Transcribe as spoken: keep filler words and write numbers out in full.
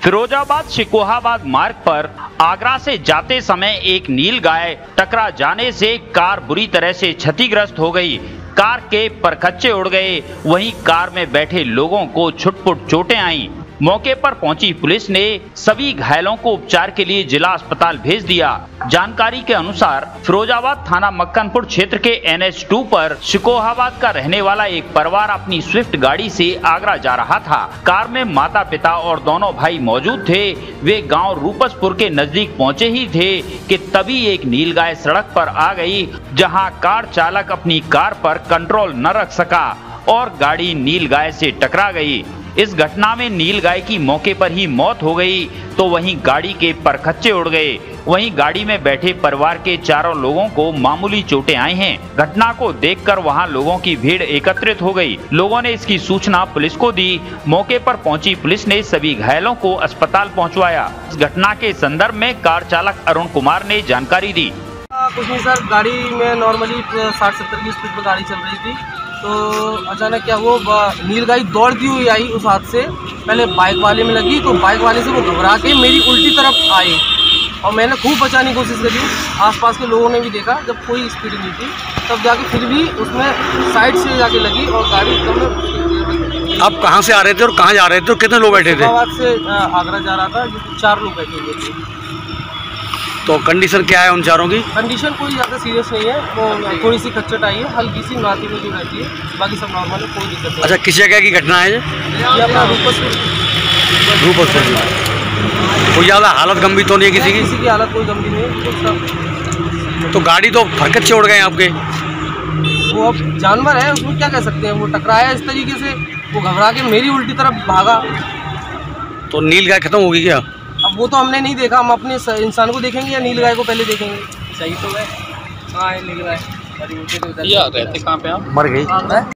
फिरोजाबाद शिकोहाबाद मार्ग पर आगरा से जाते समय एक नील गाय टकरा जाने से कार बुरी तरह से क्षतिग्रस्त हो गई। कार के परखच्चे उड़ गए, वहीं कार में बैठे लोगों को छुटपुट चोटें आईं। मौके पर पहुंची पुलिस ने सभी घायलों को उपचार के लिए जिला अस्पताल भेज दिया। जानकारी के अनुसार फिरोजाबाद थाना मक्कनपुर क्षेत्र के एन एच टू पर शिकोहाबाद का रहने वाला एक परिवार अपनी स्विफ्ट गाड़ी से आगरा जा रहा था। कार में माता पिता और दोनों भाई मौजूद थे। वे गांव रूपसपुर के नजदीक पहुंचे ही थे कि तभी एक नीलगाय सड़क पर आ गई, जहां कार चालक अपनी कार पर कंट्रोल न रख सका और गाड़ी नीलगाय से टकरा गई। इस घटना में नीलगाय की मौके पर ही मौत हो गई, तो वहीं गाड़ी के परखच्चे उड़ गए। वहीं गाड़ी में बैठे परिवार के चारों लोगों को मामूली चोटें आई हैं। घटना को देखकर वहां लोगों की भीड़ एकत्रित हो गई। लोगों ने इसकी सूचना पुलिस को दी। मौके पर पहुंची पुलिस ने सभी घायलों को अस्पताल पहुंचवाया। इस घटना के संदर्भ में कार चालक अरुण कुमार ने जानकारी दी। कुछ नहीं सर, गाड़ी में नॉर्मली साठ सत्तर की स्पीड पर गाड़ी चल रही थी, तो अचानक क्या वो नीलगाय दौड़ती हुई आई उस हाथ से। पहले बाइक वाले में लगी तो बाइक वाले से वो घबरा के मेरी उल्टी तरफ आई और मैंने खूब बचाने की कोशिश करी। आसपास के लोगों ने भी देखा, जब कोई स्पीड नहीं थी तब जाके फिर भी उसमें साइड से जाके लगी और गाड़ी एकदम। आप कहाँ से आ रहे थे और कहाँ जा रहे थे और कितने लोग बैठे थे? इस्लामाबाद से आगरा जा रहा था, चार लोग बैठे हुए थे। तो कंडीशन क्या है उन चारों की? कंडीशन कोई ज़्यादा सीरियस नहीं है, वो थोड़ी सी खच्चट आई है, हल्की सी नाती में जो रहती है, बाकी सब नॉर्मल है, कोई दिक्कत नहीं। अच्छा, किस जगह की घटना है ये? ये अपना रूपसपुर रूपसपुर कोई ज़्यादा हालत गंभीर तो नहीं है किसी की? किसी की हालत कोई गंभीर नहीं है। तो सब तो गाड़ी तो फरकच्चे उड़ गए आपके। वो अब जानवर है, उसमें क्या कह सकते हैं। वो टकराया इस तरीके से, वो घबरा के मेरी उल्टी तरफ भागा। तो नीलगाय खत्म होगी क्या? अब वो तो हमने नहीं देखा, हम अपने इंसान को देखेंगे या नीलगाय को पहले देखेंगे। सही तो है। हाँ, नीलगाय। रहते कहाँ पे आप? मर गई।